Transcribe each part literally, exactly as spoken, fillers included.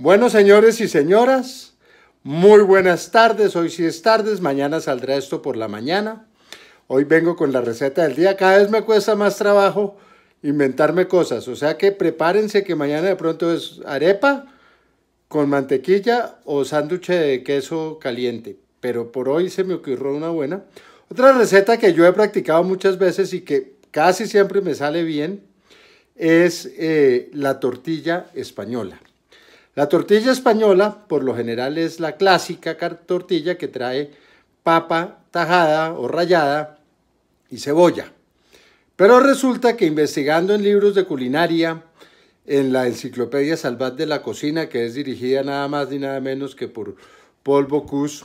Bueno, señores y señoras, muy buenas tardes. Hoy sí es tardes, mañana saldrá esto por la mañana. Hoy vengo con la receta del día. Cada vez me cuesta más trabajo inventarme cosas. O sea que prepárense que mañana de pronto es arepa con mantequilla o sándwich de queso caliente. Pero por hoy se me ocurrió una buena. Otra receta que yo he practicado muchas veces y que casi siempre me sale bien es eh, la tortilla española. La tortilla española, por lo general, es la clásica tortilla que trae papa tajada o rallada y cebolla. Pero resulta que investigando en libros de culinaria, en la enciclopedia Salvat de la Cocina, que es dirigida nada más ni nada menos que por Paul Bocuse,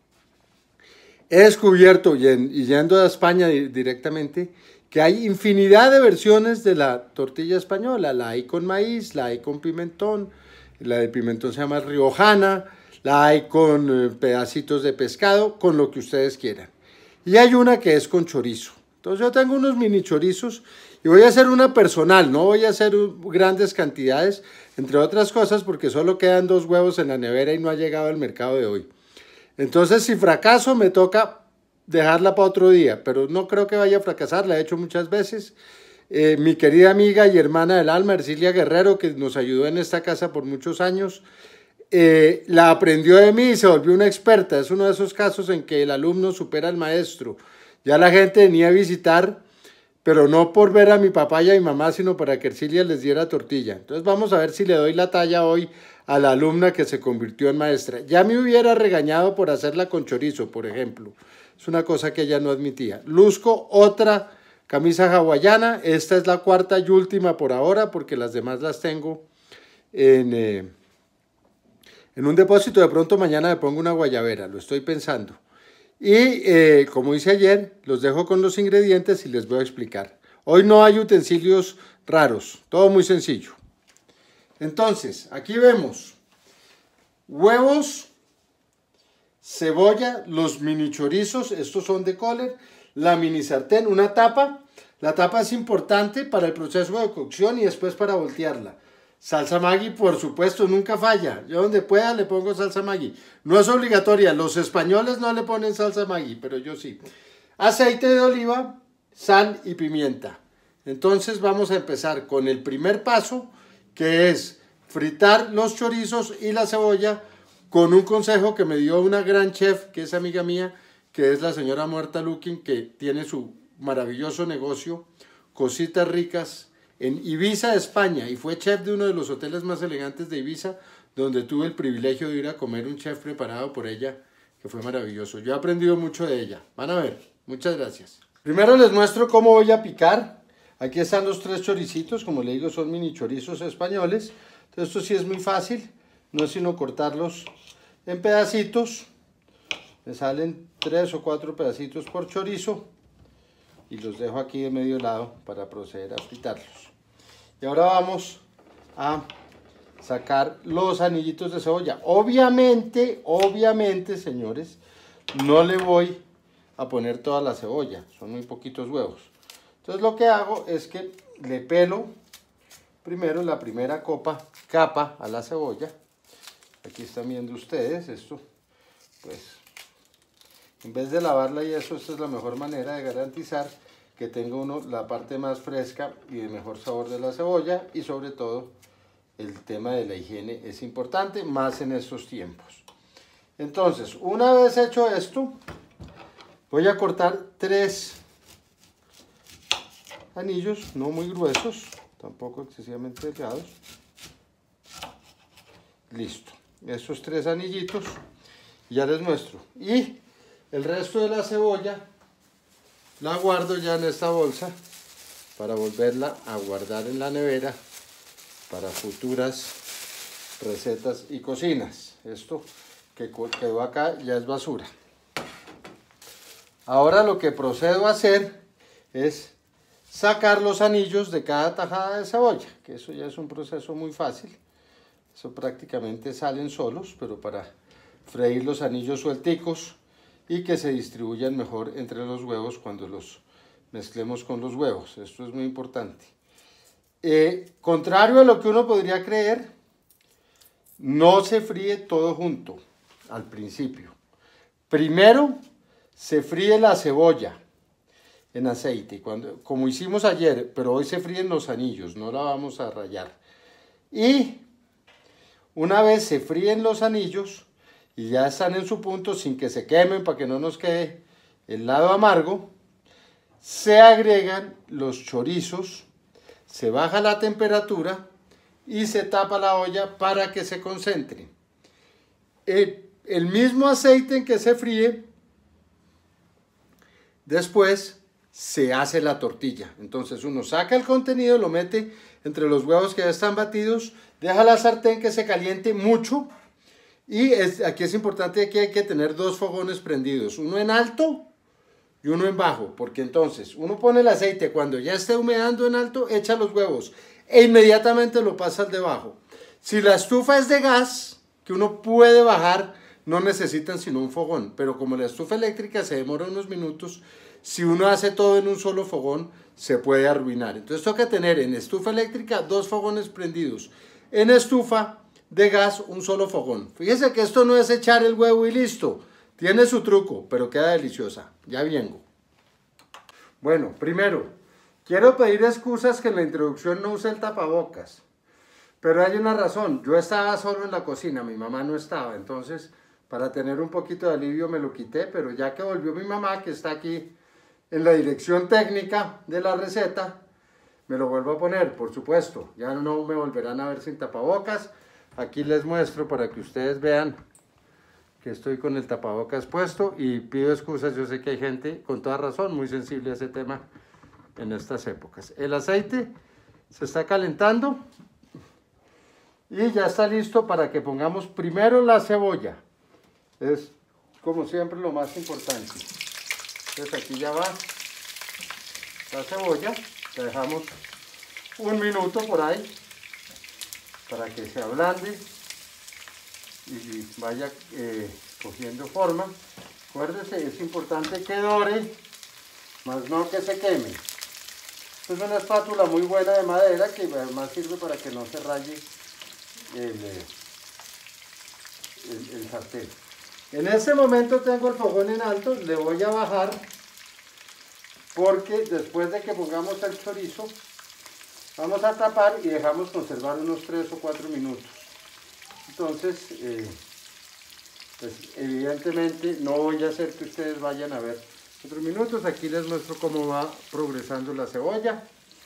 he descubierto, y, en, y yendo a España directamente, que hay infinidad de versiones de la tortilla española. La hay con maíz, la hay con pimentón, la de pimentón se llama riojana, la hay con eh, pedacitos de pescado, con lo que ustedes quieran. Y hay una que es con chorizo. Entonces yo tengo unos mini chorizos y voy a hacer una personal, no voy a hacer grandes cantidades, entre otras cosas porque solo quedan dos huevos en la nevera y no ha llegado al mercado de hoy. Entonces si fracaso me toca dejarla para otro día, pero no creo que vaya a fracasar, la he hecho muchas veces. Eh, mi querida amiga y hermana del alma, Ercilia Guerrero, que nos ayudó en esta casa por muchos años, eh, la aprendió de mí y se volvió una experta. Es uno de esos casos en que el alumno supera al maestro. Ya la gente venía a visitar, pero no por ver a mi papá y a mi mamá, sino para que Ercilia les diera tortilla. Entonces vamos a ver si le doy la talla hoy a la alumna que se convirtió en maestra. Ya me hubiera regañado por hacerla con chorizo, por ejemplo. Es una cosa que ella no admitía. Luzco otra camisa hawaiana. Esta es la cuarta y última por ahora, porque las demás las tengo en, eh, en un depósito. De pronto mañana me pongo una guayabera, lo estoy pensando. Y eh, como hice ayer, los dejo con los ingredientes y les voy a explicar. Hoy no hay utensilios raros, todo muy sencillo. Entonces, aquí vemos huevos, cebolla, los mini chorizos, estos son de Kohler, la mini sartén, una tapa. La tapa es importante para el proceso de cocción y después para voltearla. Salsa Maggi, por supuesto, nunca falla. Yo donde pueda le pongo salsa Maggi. No es obligatoria, los españoles no le ponen salsa Maggi, pero yo sí. Aceite de oliva, sal y pimienta. Entonces vamos a empezar con el primer paso, que es fritar los chorizos y la cebolla con un consejo que me dio una gran chef, que es amiga mía, que es la señora Muerta Lukin, que tiene su maravilloso negocio, Cositas Ricas, en Ibiza, España, y fue chef de uno de los hoteles más elegantes de Ibiza, donde tuve el privilegio de ir a comer un chef preparado por ella, que fue maravilloso. Yo he aprendido mucho de ella. Van a ver. Muchas gracias. Primero les muestro cómo voy a picar. Aquí están los tres choricitos, como le digo, son mini chorizos españoles. Entonces esto sí es muy fácil, no es sino cortarlos en pedacitos. Me salen tres o cuatro pedacitos por chorizo y los dejo aquí de medio lado para proceder a fritarlos. Y ahora vamos a sacar los anillitos de cebolla. Obviamente, obviamente, señores, no le voy a poner toda la cebolla, son muy poquitos huevos. Entonces lo que hago es que le pelo primero la primera copa, capa a la cebolla. Aquí están viendo ustedes esto, pues en vez de lavarla y eso, esta es la mejor manera de garantizar que tenga uno la parte más fresca y de mejor sabor de la cebolla, y sobre todo el tema de la higiene es importante, más en estos tiempos. Entonces, una vez hecho esto, voy a cortar tres anillos, no muy gruesos, tampoco excesivamente delgados. Listo, esos tres anillitos ya les muestro. Y el resto de la cebolla la guardo ya en esta bolsa para volverla a guardar en la nevera para futuras recetas y cocinas. Esto que quedó acá ya es basura. Ahora lo que procedo a hacer es sacar los anillos de cada tajada de cebolla, que eso ya es un proceso muy fácil. Eso prácticamente salen solos, pero para freír los anillos suelticos y que se distribuyan mejor entre los huevos cuando los mezclemos con los huevos. Esto es muy importante. Eh, contrario a lo que uno podría creer, no se fríe todo junto al principio. Primero se fríe la cebolla en aceite, cuando, como hicimos ayer, pero hoy se fríen los anillos, no la vamos a rallar. Y una vez se fríen los anillos y ya están en su punto sin que se quemen para que no nos quede el lado amargo, se agregan los chorizos, se baja la temperatura y se tapa la olla para que se concentre. El, el mismo aceite en que se fríe, después se hace la tortilla. Entonces uno saca el contenido, lo mete entre los huevos que ya están batidos, deja la sartén que se caliente mucho y es, aquí es importante que hay que tener dos fogones prendidos, uno en alto y uno en bajo, porque entonces uno pone el aceite, cuando ya esté humeando en alto, echa los huevos e inmediatamente lo pasa al de bajo. Si la estufa es de gas, que uno puede bajar, no necesitan sino un fogón, pero como la estufa eléctrica se demora unos minutos, si uno hace todo en un solo fogón, se puede arruinar. Entonces toca tener en estufa eléctrica dos fogones prendidos, en estufa de gas un solo fogón. Fíjese que esto no es echar el huevo y listo, tiene su truco, pero queda deliciosa. Ya vengo. Bueno, primero, quiero pedir excusas que en la introducción no use el tapabocas. Pero hay una razón, yo estaba solo en la cocina, mi mamá no estaba, entonces para tener un poquito de alivio me lo quité, pero ya que volvió mi mamá, que está aquí en la dirección técnica de la receta, me lo vuelvo a poner, por supuesto. Ya no me volverán a ver sin tapabocas. Aquí les muestro para que ustedes vean que estoy con el tapabocas puesto y pido excusas. Yo sé que hay gente, con toda razón, muy sensible a ese tema en estas épocas. El aceite se está calentando y ya está listo para que pongamos primero la cebolla. Es, como siempre, lo más importante. Entonces aquí ya va la cebolla. La dejamos un minuto por ahí para que se ablande y vaya eh, cogiendo forma. Acuérdese, es importante que dore, más no que se queme. Esta es una espátula muy buena de madera que además sirve para que no se raye el, el, el sartén. En este momento tengo el fogón en alto, le voy a bajar porque después de que pongamos el chorizo, vamos a tapar y dejamos conservar unos tres o cuatro minutos. Entonces, eh, pues evidentemente no voy a hacer que ustedes vayan a ver otros minutos. Aquí les muestro cómo va progresando la cebolla.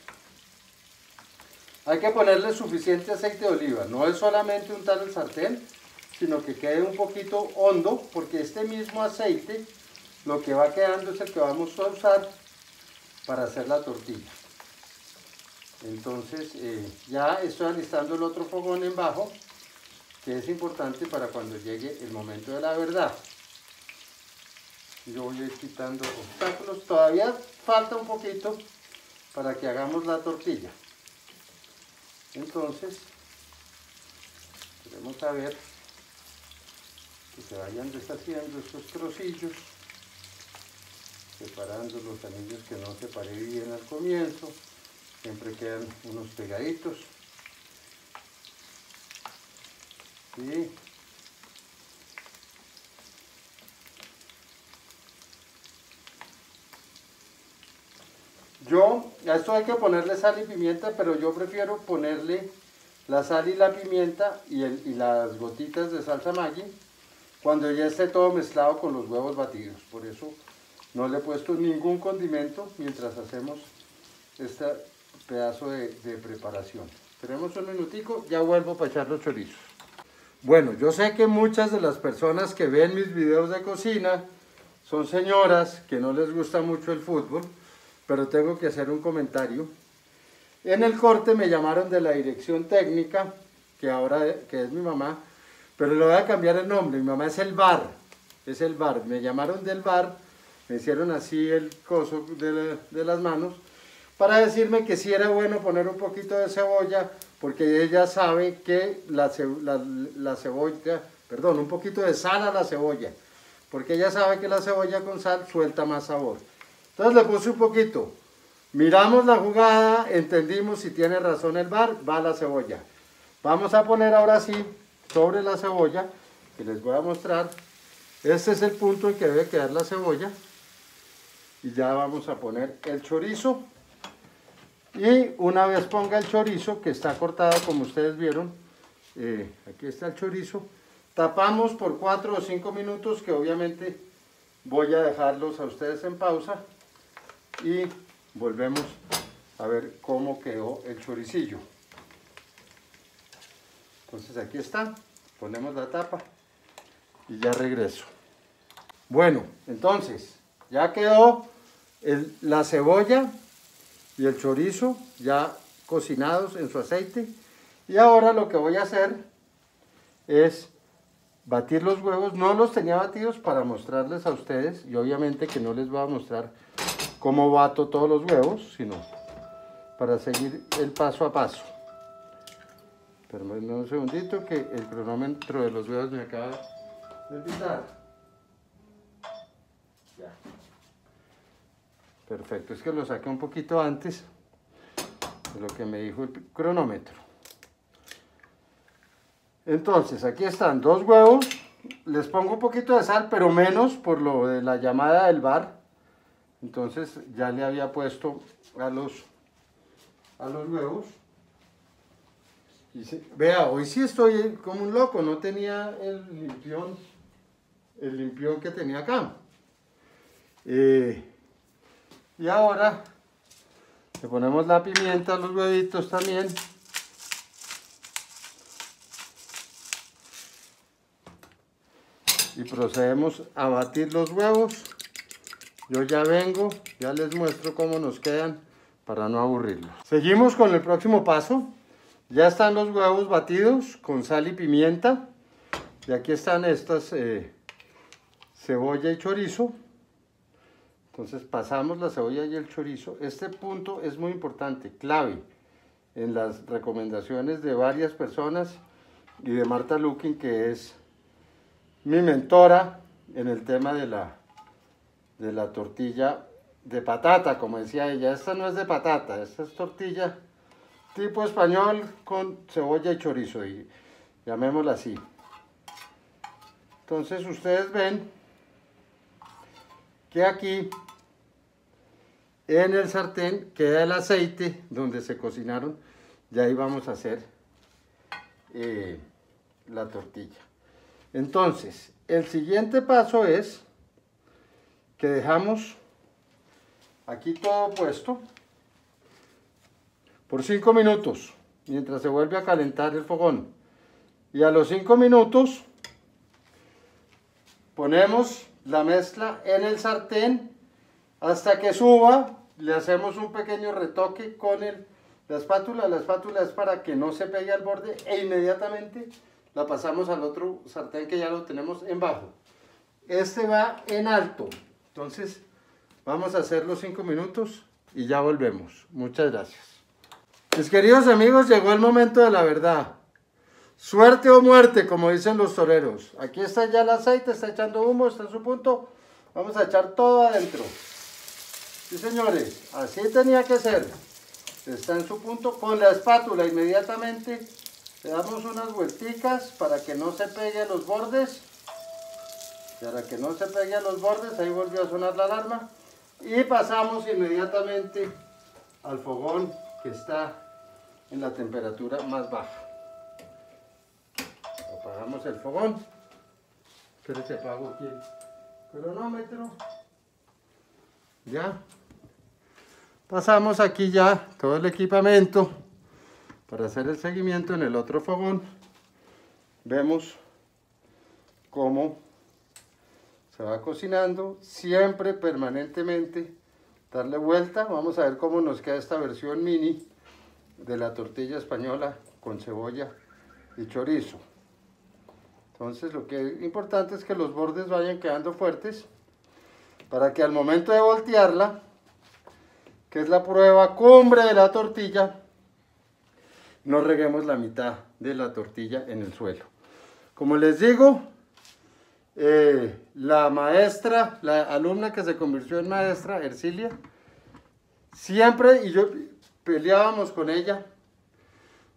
Hay que ponerle suficiente aceite de oliva, no es solamente untar el sartén, sino que quede un poquito hondo, porque este mismo aceite lo que va quedando es el que vamos a usar para hacer la tortilla. Entonces eh, ya estoy alistando el otro fogón en bajo, que es importante para cuando llegue el momento de la verdad. Yo voy a ir quitando obstáculos, todavía falta un poquito para que hagamos la tortilla. Entonces, queremos saber que se vayan deshaciendo estos trocillos, separando los anillos que no separé bien al comienzo, siempre quedan unos pegaditos. ¿Sí? Yo, a esto hay que ponerle sal y pimienta, pero yo prefiero ponerle la sal y la pimienta y, el, y las gotitas de salsa Maggi cuando ya esté todo mezclado con los huevos batidos. Por eso no le he puesto ningún condimento mientras hacemos este pedazo de, de preparación. Tenemos un minutico, ya vuelvo para echar los chorizos. Bueno, yo sé que muchas de las personas que ven mis videos de cocina son señoras que no les gusta mucho el fútbol, pero tengo que hacer un comentario. En el corte me llamaron de la dirección técnica, que ahora que es mi mamá, pero le voy a cambiar el nombre. Mi mamá es el bar, es el bar. Me llamaron del bar, me hicieron así el coso de, la, de las manos, para decirme que sí era bueno poner un poquito de cebolla, porque ella sabe que la, la, la cebolla, perdón, un poquito de sal a la cebolla, porque ella sabe que la cebolla con sal suelta más sabor. Entonces le puse un poquito. Miramos la jugada, entendimos si tiene razón el bar, va la cebolla. Vamos a poner ahora sí sobre la cebolla, que les voy a mostrar. Este es el punto en que debe quedar la cebolla. Y ya vamos a poner el chorizo. Y una vez ponga el chorizo, que está cortado como ustedes vieron, eh, aquí está el chorizo, tapamos por cuatro o cinco minutos, que obviamente voy a dejarlos a ustedes en pausa. Y volvemos a ver cómo quedó el choricillo. Entonces aquí está, ponemos la tapa y ya regreso. Bueno, entonces ya quedó el, la cebolla y el chorizo ya cocinados en su aceite. Y ahora lo que voy a hacer es batir los huevos. No los tenía batidos para mostrarles a ustedes, y obviamente que no les voy a mostrar cómo bato todos los huevos, sino para seguir el paso a paso. Permítanme un segundito que el cronómetro de los huevos me acaba de pitar. Ya. Perfecto, es que lo saqué un poquito antes de lo que me dijo el cronómetro. Entonces, aquí están dos huevos. Les pongo un poquito de sal, pero menos por lo de la llamada del bar. Entonces ya le había puesto a los, a los huevos. Y se, vea, hoy sí estoy como un loco, no tenía el limpión, el limpión que tenía acá. Eh, y ahora le ponemos la pimienta a los huevitos también. Y procedemos a batir los huevos. Yo ya vengo, ya les muestro cómo nos quedan para no aburrirlos. Seguimos con el próximo paso. Ya están los huevos batidos con sal y pimienta. Y aquí están estas eh, cebolla y chorizo. Entonces pasamos la cebolla y el chorizo. Este punto es muy importante, clave en las recomendaciones de varias personas y de Marta Lukin, que es mi mentora en el tema de la, de la tortilla de patata, como decía ella. Esta no es de patata, esta es tortilla tipo español con cebolla y chorizo, y llamémosla así. Entonces ustedes ven que aquí en el sartén queda el aceite donde se cocinaron, y ahí vamos a hacer eh, la tortilla. Entonces el siguiente paso es que dejamos aquí todo puesto por cinco minutos, mientras se vuelve a calentar el fogón. Y a los cinco minutos ponemos la mezcla en el sartén hasta que suba. Le hacemos un pequeño retoque con el, la espátula. La espátula es para que no se pegue al borde, e inmediatamente la pasamos al otro sartén que ya lo tenemos en bajo. Este va en alto. Entonces vamos a hacer los cinco minutos y ya volvemos. Muchas gracias. Mis queridos amigos, llegó el momento de la verdad. Suerte o muerte, como dicen los toreros. Aquí está ya el aceite, está echando humo, está en su punto. Vamos a echar todo adentro. Sí, señores, así tenía que ser. Está en su punto. Con la espátula inmediatamente le damos unas vuelticas para que no se pegue a los bordes. Para que no se pegue a los bordes, ahí volvió a sonar la alarma. Y pasamos inmediatamente al fogón, que está en la temperatura más baja. Apagamos el fogón. Espero que apago aquí el cronómetro. Ya. Pasamos aquí ya todo el equipamiento para hacer el seguimiento en el otro fogón. Vemos cómo se va cocinando, siempre permanentemente darle vuelta. Vamos a ver cómo nos queda esta versión mini de la tortilla española con cebolla y chorizo. Entonces lo que es importante es que los bordes vayan quedando fuertes para que al momento de voltearla, que es la prueba cumbre de la tortilla, no reguemos la mitad de la tortilla en el suelo. Como les digo, eh, la maestra, la alumna que se convirtió en maestra, Ercilia, siempre, y yo peleábamos con ella,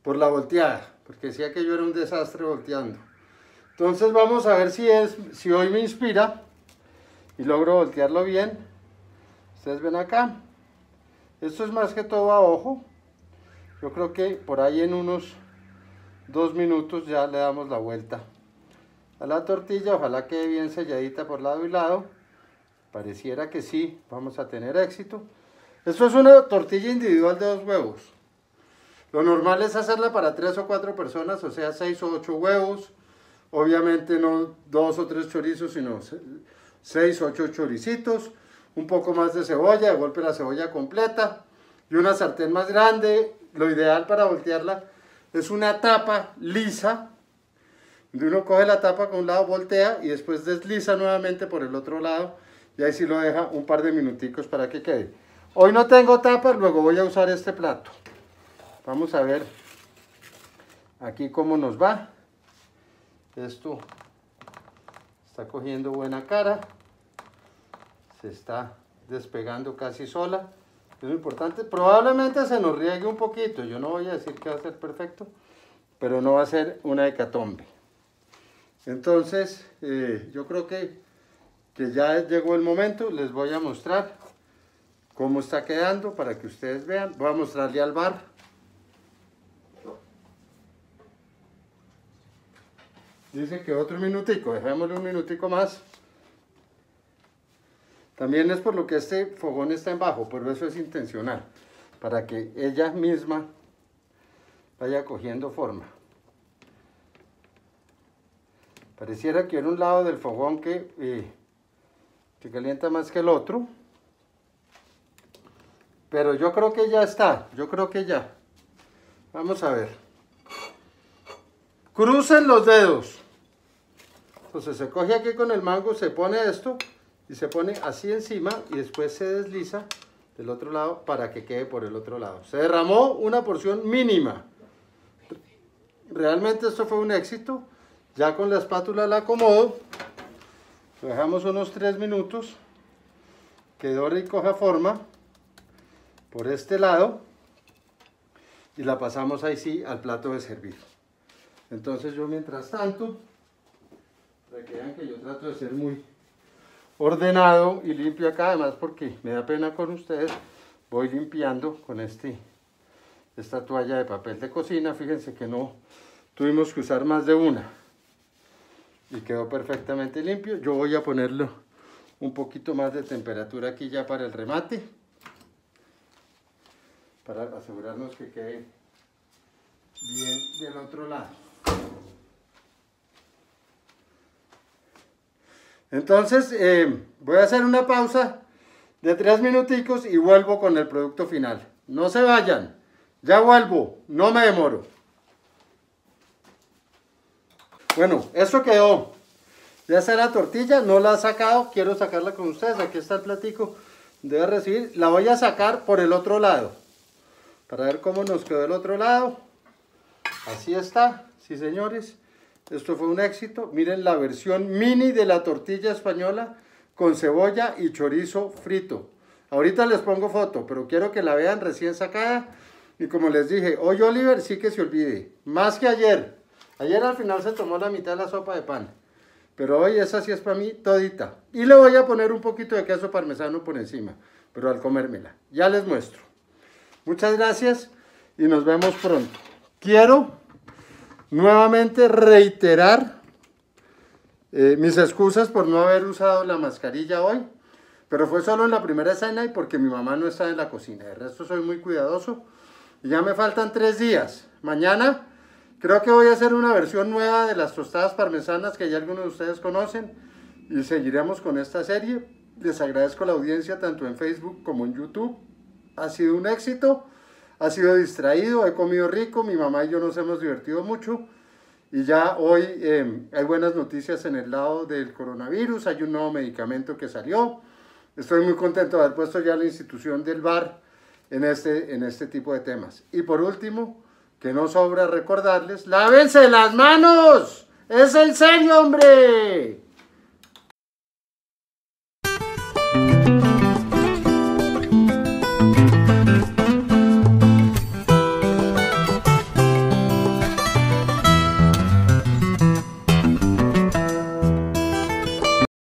por la volteada, porque decía que yo era un desastre volteando. Entonces vamos a ver si, es, si hoy me inspira y logro voltearlo bien. Ustedes ven acá, esto es más que todo a ojo. Yo creo que por ahí en unos dos minutos ya le damos la vuelta a la tortilla. Ojalá quede bien selladita por lado y lado. Pareciera que sí, vamos a tener éxito. Esto es una tortilla individual de dos huevos. Lo normal es hacerla para tres o cuatro personas, o sea, seis o ocho huevos. Obviamente no dos o tres chorizos, sino seis o ocho choricitos. Un poco más de cebolla, de golpe la cebolla completa. Y una sartén más grande. Lo ideal para voltearla es una tapa lisa. Donde uno coge la tapa con un lado, voltea y después desliza nuevamente por el otro lado. Y ahí sí lo deja un par de minuticos para que quede. Hoy no tengo tapa, luego voy a usar este plato. Vamos a ver aquí cómo nos va. Esto está cogiendo buena cara. Se está despegando casi sola. Es lo importante. Probablemente se nos riegue un poquito. Yo no voy a decir que va a ser perfecto, pero no va a ser una hecatombe. Entonces, eh, yo creo que, que ya llegó el momento. Les voy a mostrar cómo está quedando para que ustedes vean. Voy a mostrarle al bar. Dice que otro minutico, dejémosle un minutico más. También es por lo que este fogón está en bajo, pero eso es intencional, para que ella misma vaya cogiendo forma. Pareciera que era un lado del fogón que, eh, que calienta más que el otro. Pero yo creo que ya está, yo creo que ya. Vamos a ver. Crucen los dedos. Entonces se coge aquí con el mango, se pone esto y se pone así encima y después se desliza del otro lado para que quede por el otro lado. Se derramó una porción mínima. Realmente esto fue un éxito. Ya con la espátula la acomodo. Lo dejamos unos tres minutos. Que dore y coja forma por este lado. Y la pasamos ahí sí al plato de servir. Entonces yo mientras tanto, para que vean que yo trato de ser muy ordenado y limpio acá, además porque me da pena con ustedes, voy limpiando con este, esta toalla de papel de cocina. Fíjense que no tuvimos que usar más de una y quedó perfectamente limpio. Yo voy a ponerle un poquito más de temperatura aquí ya para el remate, para asegurarnos que quede bien del otro lado. Entonces eh, voy a hacer una pausa de tres minuticos y vuelvo con el producto final. No se vayan, ya vuelvo, no me demoro. Bueno, eso quedó. Ya está la tortilla, no la he sacado, quiero sacarla con ustedes. Aquí está el platico, debe recibir. La voy a sacar por el otro lado, para ver cómo nos quedó el otro lado. Así está, sí señores. Esto fue un éxito. Miren la versión mini de la tortilla española con cebolla y chorizo frito. Ahorita les pongo foto, pero quiero que la vean recién sacada. Y como les dije, hoy Oliver sí que se olvide. Más que ayer. Ayer al final se tomó la mitad de la sopa de pan. Pero hoy esa sí es para mí todita. Y le voy a poner un poquito de queso parmesano por encima. Pero al comérmela. Ya les muestro. Muchas gracias y nos vemos pronto. Quiero nuevamente reiterar eh, mis excusas por no haber usado la mascarilla hoy, pero fue solo en la primera escena y porque mi mamá no está en la cocina. De resto soy muy cuidadoso y ya me faltan tres días. Mañana creo que voy a hacer una versión nueva de las tostadas parmesanas que ya algunos de ustedes conocen y seguiremos con esta serie. Les agradezco la audiencia tanto en Facebook como en YouTube. Ha sido un éxito. Ha sido distraído, he comido rico, mi mamá y yo nos hemos divertido mucho y ya hoy eh, hay buenas noticias en el lado del coronavirus, hay un nuevo medicamento que salió. Estoy muy contento de haber puesto ya la institución del bar en este, en este tipo de temas. Y por último, que no sobra recordarles, ¡lávense las manos! ¡Es en serio, hombre!